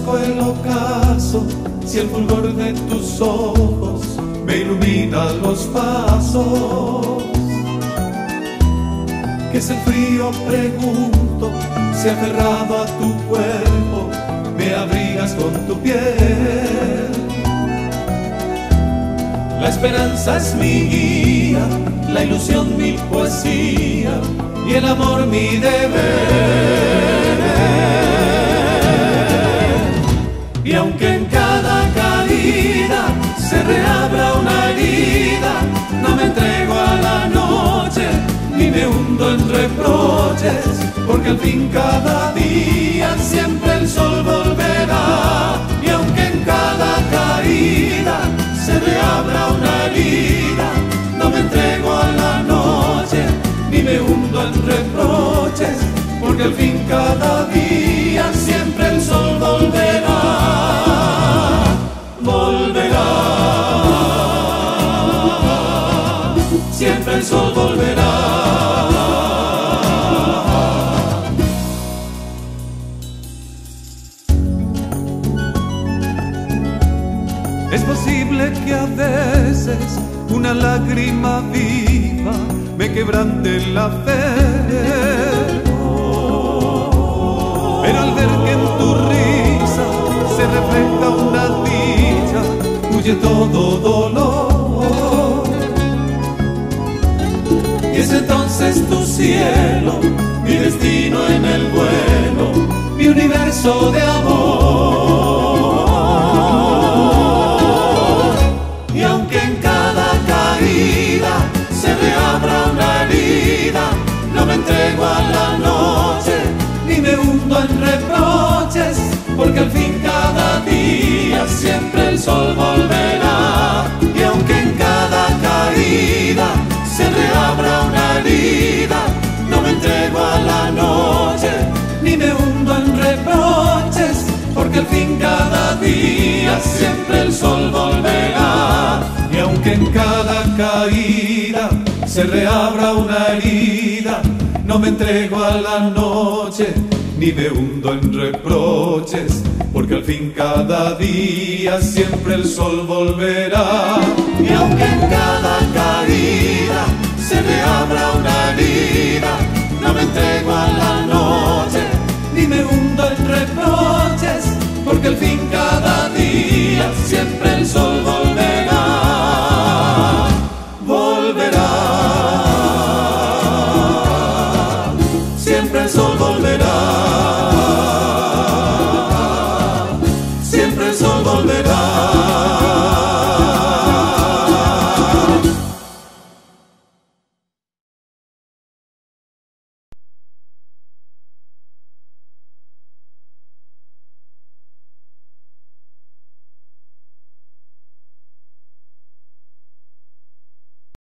bajo el ocaso, si el fulgor de tus ojos me ilumina los pasos. ¿Qué es el frío? Pregunto, si aferrado a tu cuerpo me abrigas con tu piel. La esperanza es mi guía, la ilusión mi poesía y el amor mi deber. Y aunque en cada caída se reabra una herida, no me entrego a la noche ni me hundo en reproches, porque al fin cada día siempre el sol volverá. Y aunque en cada caída se reabra una herida, no me entrego a la noche ni me hundo en reproches, porque al fin cada día siempre el sol volverá. Volverá, siempre el sol volverá. Es posible que a veces una lágrima viva me quebrante la fe, pero al ver que en tu risa se refleja una dicha, huye todo dolor. Y es entonces tu cielo, mi destino en el vuelo, mi universo de amor. Y aunque en cada caída se reabra una herida, no me entrego a la noche ni me hundo en reproches, porque al fin cada día siempre el sol volverá. Y aunque en cada caída se reabra una herida, no me entrego a la noche ni me hundo en reproches, porque al fin cada día siempre el sol volverá. Y aunque en cada caída se reabra una herida, no me entrego a la noche ni me hundo en reproches, porque al fin cada día siempre el sol volverá. Y aunque en cada caída se reabra una herida, no me entrego a la noche ni me hundo en reproches, porque al fin